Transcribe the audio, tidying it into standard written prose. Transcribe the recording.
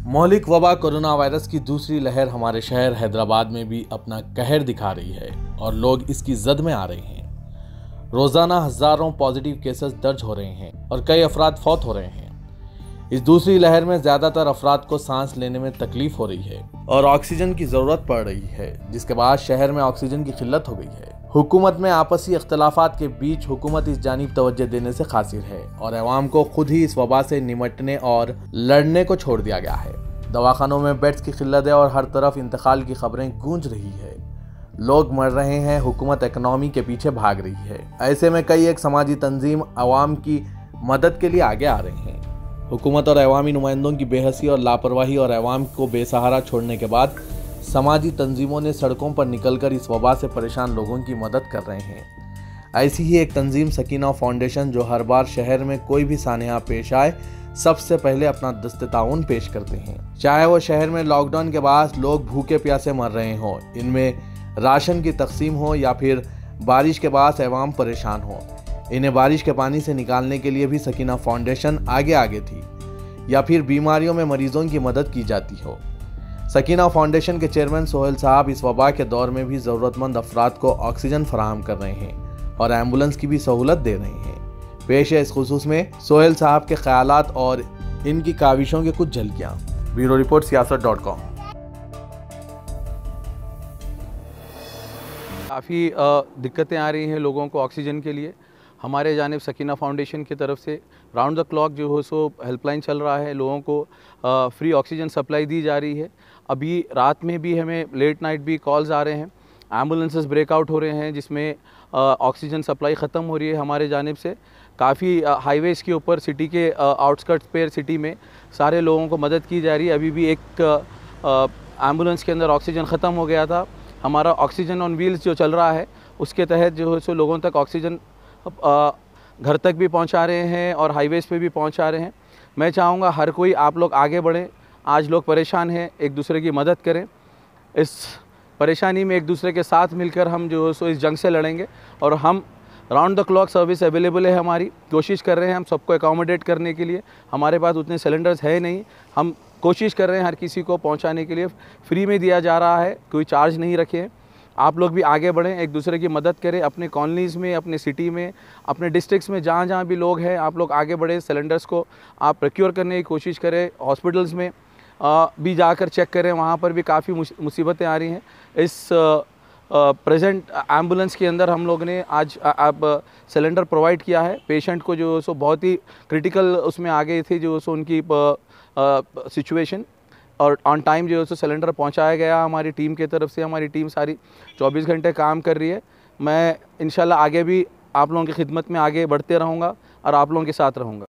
मौलिक वबा corona virus की दूसरी लहर हमारे शहर हैदराबाद में भी अपना कहर दिखा रही है और लोग इसकी जद में आ रहे हैं। रोजाना हजारों पॉजिटिव केसेस दर्ज हो रहे हैं और कई अफराद फौत हो रहे हैं। इस दूसरी लहर में ज्यादातर अफराद को सांस लेने में तकलीफ हो रही है और ऑक्सीजन की जरूरत पड़ रही है, जिसके बाद शहर में ऑक्सीजन की किल्लत हो गई है। हुकूमत में आपसी इख्तलाफात के बीच हुकूमत इस जानिब तवज्जो देने से कासिर है और अवाम को खुद ही इस वबा से निमटने और लड़ने को छोड़ दिया गया है। दवाखानों में बेड्स की किल्लत है और हर तरफ इंतकाल की खबरें गूंज रही है। लोग मर रहे हैं, हुकूमत इकनॉमी के पीछे भाग रही है। ऐसे में कई एक समाजी तंजीम अवाम की मदद के लिए आगे आ रहे हैं। हुकूमत और अवामी नुमाइंदों की बेहसी और लापरवाही और अवाम को बेसहारा छोड़ने के बाद समाजी तंजीमों ने सड़कों पर निकलकर इस वबा से परेशान लोगों की मदद कर रहे हैं। ऐसी ही एक तंजीम सकीना फाउंडेशन, जो हर बार शहर में कोई भी सानिया पेश आए सबसे पहले अपना दस्ते-ताउन पेश करते हैं। चाहे वो शहर में लॉकडाउन के बाद लोग भूखे प्यासे मर रहे हों, इनमें राशन की तकसीम हो, या फिर बारिश के बाद अवाम परेशान हो, इन्हें बारिश के पानी से निकालने के लिए भी सकीना फाउंडेशन आगे थी, या फिर बीमारियों में मरीजों की मदद की जाती हो। सकीना फाउंडेशन के चेयरमैन सोहेल साहब इस वबा के दौर में भी ज़रूरतमंद अफराद को ऑक्सीजन फराहम कर रहे हैं और एम्बुलेंस की भी सहूलत दे रहे हैं। पेश है इस खुसूस में सोहेल साहब के ख्यालात और इनकी काविशों की कुछ झलकियाँ। Bureau report siyaasat.com। काफ़ी दिक्कतें आ रही हैं लोगों को ऑक्सीजन के लिए। हमारे जानिब सकीना फाउंडेशन की तरफ से राउंड द क्लॉक जो हो सो हेल्पलाइन चल रहा है, लोगों को फ्री ऑक्सीजन सप्लाई दी जा रही है। अभी रात में भी हमें लेट नाइट भी कॉल्स आ रहे हैं, एम्बुलेंसेस ब्रेकआउट हो रहे हैं जिसमें ऑक्सीजन सप्लाई ख़त्म हो रही है हमारे जानिब से। काफ़ी हाईवेज़ के ऊपर सिटी के आउटस्कर्ट्स पे सिटी में सारे लोगों को मदद की जा रही है। अभी भी एक एम्बुलेंस के अंदर ऑक्सीजन ख़त्म हो गया था। हमारा ऑक्सीजन ऑन व्हील्स जो चल रहा है उसके तहत जो है सो लोगों तक ऑक्सीजन घर तक भी पहुंचा रहे हैं और हाईवेज़ पे भी पहुंचा रहे हैं। मैं चाहूँगा हर कोई आप लोग आगे बढ़ें। आज लोग परेशान हैं, एक दूसरे की मदद करें। इस परेशानी में एक दूसरे के साथ मिलकर हम जो है सो इस जंग से लड़ेंगे और हम round the clock service available है हमारी। कोशिश कर रहे हैं हम सबको एकोमोडेट करने के लिए। हमारे पास उतने सिलेंडर्स है नहीं, हम कोशिश कर रहे हैं हर किसी को पहुंचाने के लिए। फ्री में दिया जा रहा है, कोई चार्ज नहीं रखे। आप लोग भी आगे बढ़ें, एक दूसरे की मदद करें। अपने कॉलोनीज़ में, अपने सिटी में, अपने डिस्ट्रिक्ट्स में जहाँ भी लोग हैं, आप लोग आगे बढ़ें। सिलेंडर्स को आप प्रोक्योर करने की कोशिश करें। हॉस्पिटल्स में भी जाकर चेक करें, वहाँ पर भी काफ़ी मुसीबतें आ रही हैं। इस प्रेजेंट एम्बुलेंस के अंदर हम लोग ने आज सिलेंडर प्रोवाइड किया है पेशेंट को, जो सो बहुत ही क्रिटिकल उसमें आ गई थी जो सो उनकी सिचुएशन, और ऑन टाइम जो है सो सिलेंडर पहुंचाया गया हमारी टीम की तरफ से। हमारी टीम सारी 24 घंटे काम कर रही है। मैं इंशाल्लाह आगे भी आप लोगों की खिदमत में आगे बढ़ते रहूँगा और आप लोगों के साथ रहूँगा।